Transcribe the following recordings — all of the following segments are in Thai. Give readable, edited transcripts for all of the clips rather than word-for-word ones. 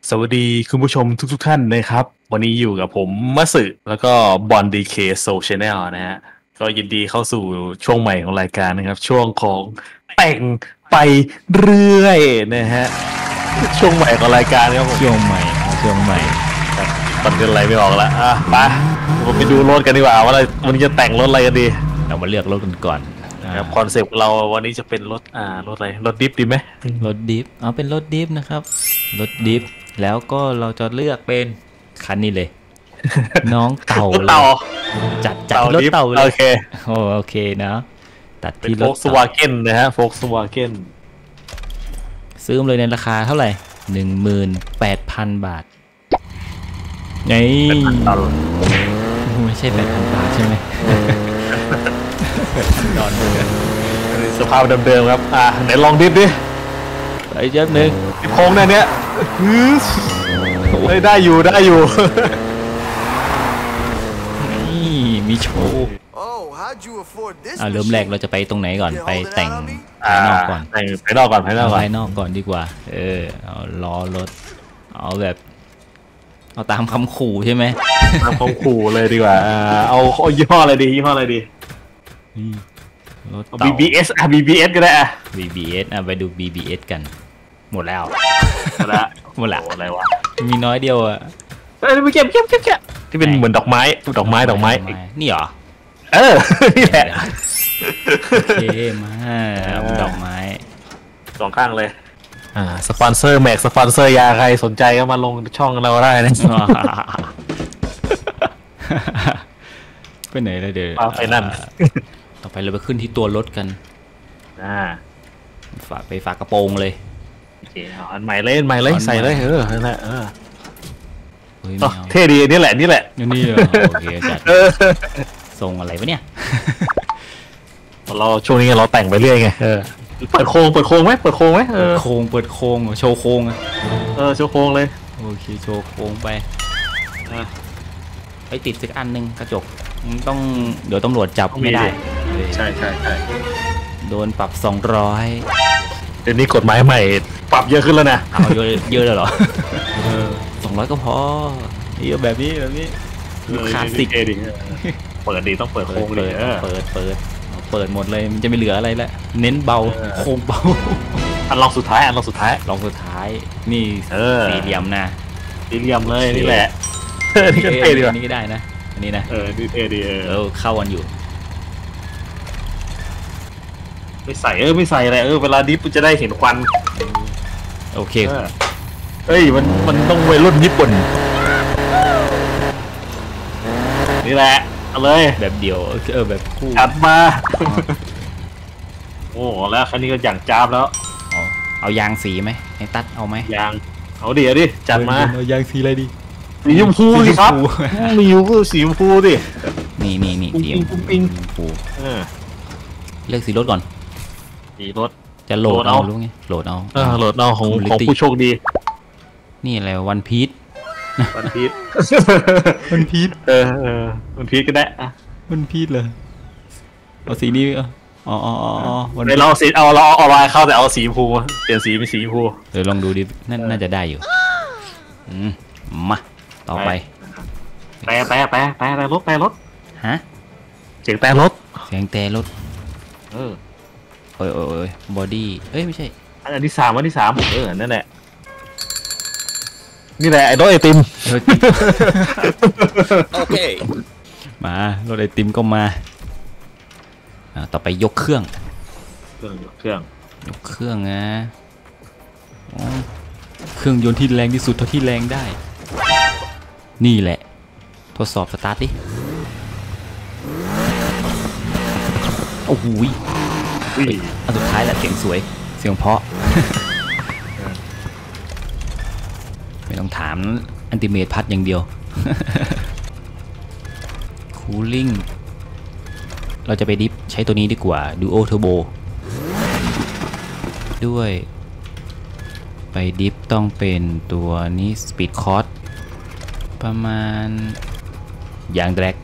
สวัสดีคุณผู้ชมทุกท่านนะครับวันนี้อยู่กับผมมัสึแล้วก็บอนดีเคโซชแนลนะฮะก็ยินดีเข้าสู่ช่วงใหม่ของรายการนะครับช่วงของแต่งไปเรื่อยนะฮะช่วงใหม่ของรายการครับผมช่วงใหม่ครับตอนนี้อะไรไม่ออกแล้วไปผมไปดูรถกันดีกว่าว่าวันนี้จะแต่งรถอะไรกันดีเรามาเลือกรถกันก่อนครับคอนเซปต์เราวันนี้จะเป็นรถรถอะไรรถดิฟดีไหมรถดิฟเอาเป็นรถดิฟนะครับรถดิฟแล้วก็เราจะเลือกเป็นคันนี้เลย น้องเต่าเลยจัดรถเต่าเลยโอเคนะตัดที่รถ Volkswagenนะฮะ Volkswagen ซื้อเลยในราคาเท่าไหร่ 18,000 บาทไงไม่ใช่ 8,000 บาทใช่ไหมนอนสภาพเดิมๆครับไหนลองดิฟดิไปเจ็บหนึ่งโค้งได้เนี้ยได้อยู่นี่มีโชว์เริ่มแรกเราจะไปตรงไหนก่อนไปแต่งภายนอกก่อนภายนอกก่อนดีกว่าเอาล้อรถเอาแบบเอาตามคำขู่ใช่ไหมตามคำขู่เลยดีกว่าเอายี่ห้ออะไรดีรถ BBS BBS ก็ได้ BBS ไปดู BBS กันหมดแล้วอะไรวะมีน้อยเดียวไม่เก็บที่เป็นเหมือนดอกไม้นี่เหรอนี่แหละโอเคมาดอกไม้สองข้างเลยสปอนเซอร์แม็กสปอนเซอร์ยาใครสนใจก็มาลงช่องเราได้นะไปไหนเลยเดี๋ยวไปนั่นต่อไปเราไปขึ้นที่ตัวรถกันไปฝากระโปรงเลยโอเคอันใหม่เลยใส่เลยนั่นแหละเท่ดีนี่แหละนี่โอเคจัดทรงอะไรวะเนี่ยเราช่วงนี้เราแต่งไปเรื่อยไงเปิดโค้งไหมโค้งโชว์โค้งโชว์โค้งเลยโอเคโชว์โค้งไปไปติดสักอันนึงกระจกต้องเดี๋ยวตำรวจจับไม่ได้ใช่โดนปรับ200 เดี๋ยวนี้กฎหมายใหม่ปรับเยอะขึ้นแล้วนะเอาเยอะเลยเหรอ200ก็พอเยอะแบบนี้คลาสสิกเปิดดีต้องเปิดโค้งเลยเปิดหมดเลยมันจะไม่เหลืออะไรแล้วเน้นเบาโค้งเบาอันลองสุดท้ายนี่สี่เหลี่ยมนะสี่เหลี่ยมเลยนี่แหละนี่ก็เท่ดีนี่ก็ได้นะอันนี้นะนี่เท่ดีเข้ากันอยู่ไม่ใส่อะไรเวลาดิฟจะได้เห็นควันโอเคมันต้องวัยรุ่นญี่ปุ่นนี่แหละเอาเลยแบบเดียวแบบคู่จัดมาโอ้แล้วคันนี้ก็อย่างจ้าบแล้วเอายางสีไหมให้ตัดเอาไหมยางเอาดิจัดมาเอายางสีอะไรดีสีชมพูสิครับมีอยู่ก็สีชมพูดินี่สีชมพูเลือกสีรถก่อนสีรถจะโหลดเอารู้ไงโหลดเอาของผู้โชคดีนี่อะไรวันพีชวันพีชวันพีชก็ได้วันพีชเลยเอาสีนี้วันนี้เราสีเอาลายเข้าแต่เอาสีชมพูเปลี่ยนสีเป็นสีชมพูเดี๋ยวลองดูดิน่าจะได้อยู่มาต่อไปแปรรถฮะเสียงแต่รถโอ้ยบอดี้ไม่ใช่อันที่3นั่นแหละนี่แหละไอ้รถไอติมโอเคมารถไอติมก็มาต่อไปยกเครื่องนะเครื่องยนต์ที่แรงที่สุดเท่าที่แรงได้นี่แหละทดสอบสตาร์ทดิโอ้โหอันสุดท้ายแหละเสียงสวยเสียงเพราะไม่ต้องถามอันติเมทพัดอย่างเดียวคูลิ่งเราจะไปดิฟใช้ตัวนี้ดีกว่าดูโอเทอร์โบด้วยไปดิฟต้องเป็นตัวนี้สปีดคอร์สประมาณยางแดร็ก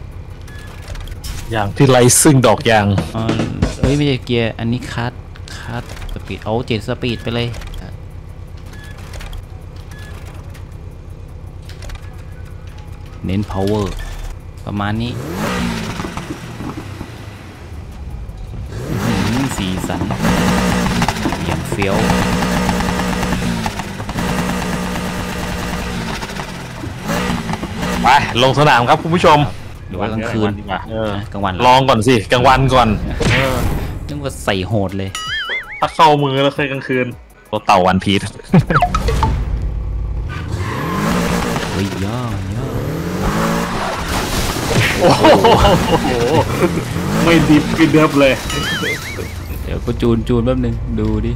อย่างที่ไรซึ่งดอกยางไม่ใช่เกียร์อันนี้คัทสปีดเอา7 สปีดไปเลยเน้น power ประมาณนี้สีสันอย่างเฟี้ยวไปลงสนามครับคุณผู้ชมหรือว่ากลางคืนดีกว่ากลางวันลองก่อนสิกลางวันก่อนนึกว่าใส่โหดเลยถ้าเข้ามือแล้วเคยกลางคืนตัวเต่าวันพีชเฮ้ยย่อโอ้โหไม่ดิบไม่เดิบเลยเดี๋ยวก็จูนแป๊บนึงดูดิ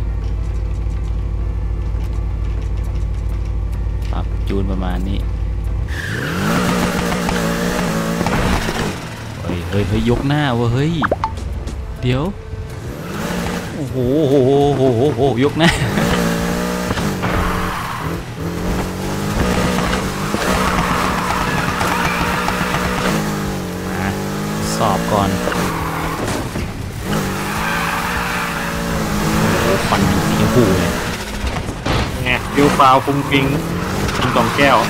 ปรับจูนประมาณนี้เฮ้ยยกหน้าเว้ยเฮ้ยเดี๋ยวโอ้โหยกหน้าสอบก่อนโอ้โหควันสีชมพูเลยไงดิวฟาวฟุ้งฟิ้งกินกล่องแก้ว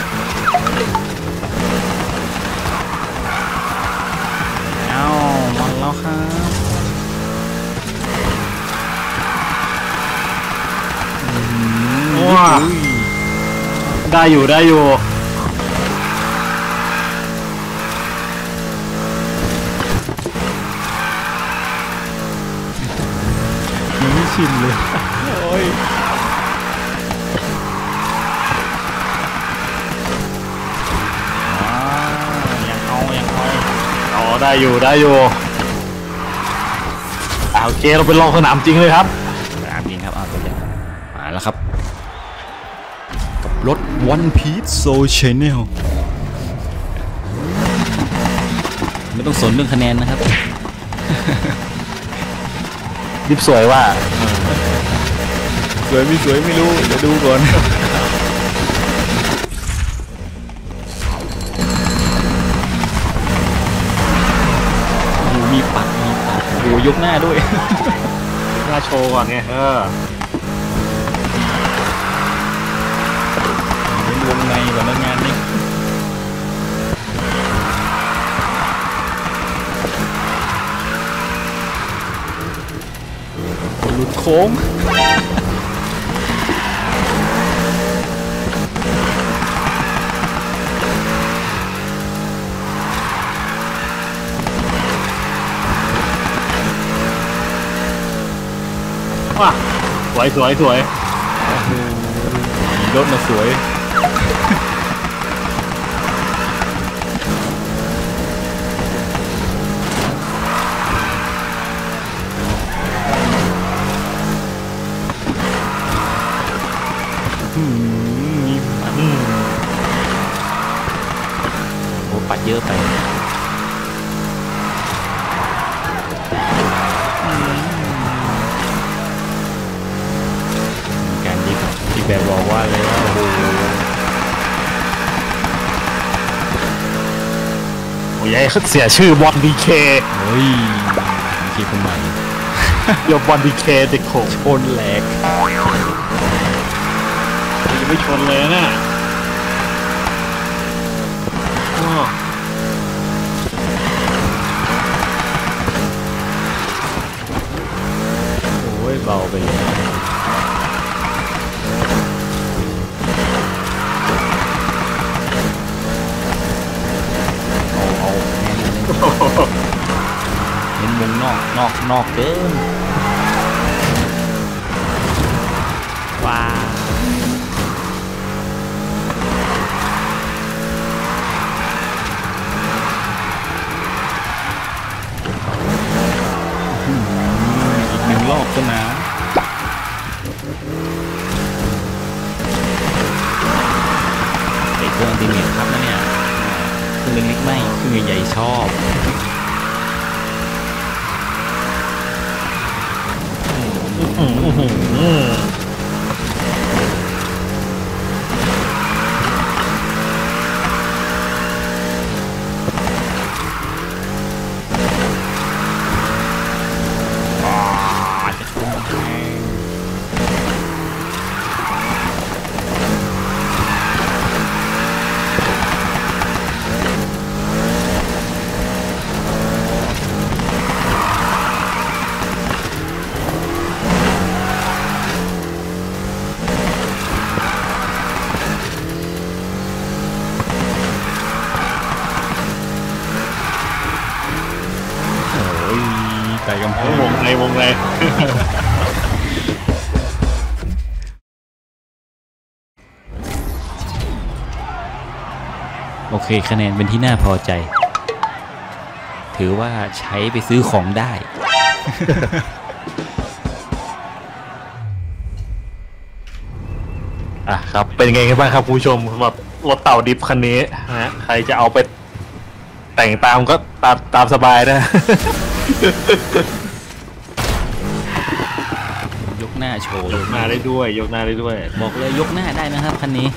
มาแล้วครับว้าได้อยู่ไม่ชินเลยโอ้ยยังเอาได้อยู่โอเคเราไปลองสนามจริงเลยครับสนามจริงครับเอาไปเลยมาแล้วครับกับรถ One Piece Soul Channel ไม่ต้องสนเรื่องคะแนนนะครับดิบสวยว่าสวยไม่รู้เดี๋ยวดูก่อนมีปัดโอ้ยกหน้าด้วยหน้าโชว์ก่อนไงเป็นวงในก่อนงานนี้หลุดโค้งว้าสวยรถมาสวยโอ้ปัดเยอะไปที่แบบบอกว่าเลยว่าโอ้ยเขาเสียชื่อบอลดีเคเฮ้ยคีคนใหม่เดี๋ยวบอลดีเคเด็กโขชนแหลกจะไม่ชนเลยนะโอ้ยเบาไปเลยเห็นมุมนอกเกินว้าอีกหนึ่งรอบก็นะเด็กเรื่องอันติเมทครับนะเนี่ยคือเล็กๆไม่คือใหญ่ชอบโอเคคะแนนเป็นที่น่าพอใจ ถือว่าใช้ไปซื้อของได้อ่ะครับเป็นไงกันบ้างครับผู้ชมสำหรับรถเต่าดิฟคันนี้นะฮะใครจะเอาไปแต่งตามก็ตามสบายนะยกหน้าโชว์ยกหน้าได้ด้วยยกหน้าได้ด้วยบอกเลยยกหน้าได้นะครับคันนี้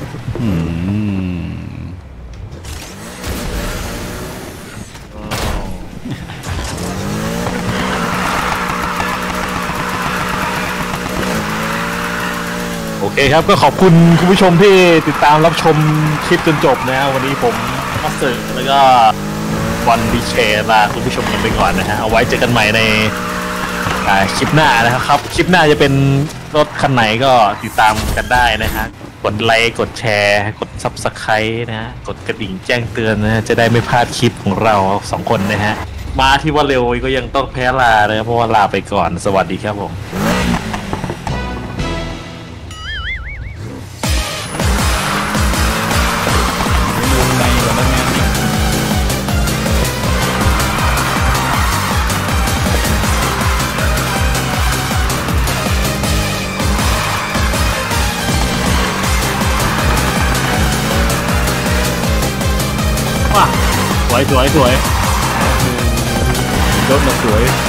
โอเคครับก็ขอบคุณคุณผู้ชมที่ติดตามรับชมคลิปจนจบนะวันนี้ผมมัสเตอร์แล้วก็บอลดีเคลาคุณผู้ชมกันไปก่อนนะฮะเอาไว้เจอกันใหม่ในคลิปหน้านะครับคลิปหน้าจะเป็นรถคันไหนก็ติดตามกันได้นะฮะกดไลค์กดแชร์กด Subscribe นะฮะกดกระดิ่งแจ้งเตือนนะจะได้ไม่พลาดคลิปของเรา2คนนะฮะมาที่ว่าเร็วก็ยังต้องแพ้ลานะครับเพราะว่าลาไปก่อนสวัสดีครับผมสวยรถมาสวย